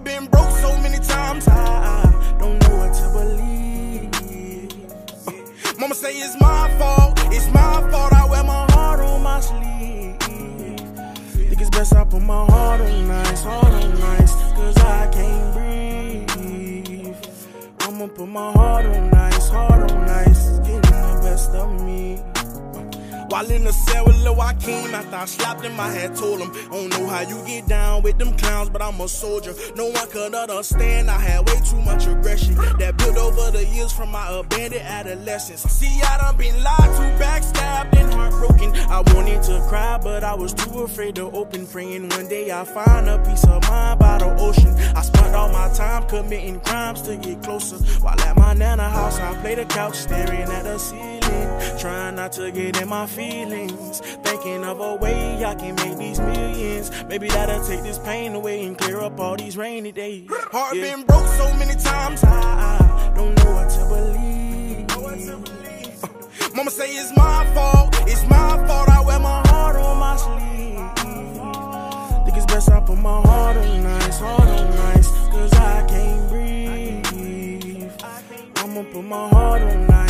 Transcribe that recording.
been broke so many times, I don't know what to believe. Mama say it's my fault, I wear my heart on my sleeve. Think it's best I put my heart on ice, cause I can't breathe. I'ma put my heart on ice, getting the best of me. While in the cell with Lil Joaquin, after I slapped him, I had told him, I don't know how you get down with them clowns, but I'm a soldier. No one could understand, I had way too much aggression that built over the years from my abandoned adolescence. See, I done been lied to, backstabbed, and heartbroken. I wanted to cry, but I was too afraid to open. Praying one day I find a peace of mind by the ocean. I spent all my time committing crimes to get closer. While at my nana house, I play the couch, staring at the ceiling, trying not to get in my feelings, thinking of a way I can make these millions. Maybe that'll take this pain away and clear up all these rainy days. Heart been broke so many times, I don't know what to believe. Mama say it's my fault, I wear my heart on my sleeve. Think it's best I put my heart on ice, cause I can't breathe. I'ma put my heart on ice.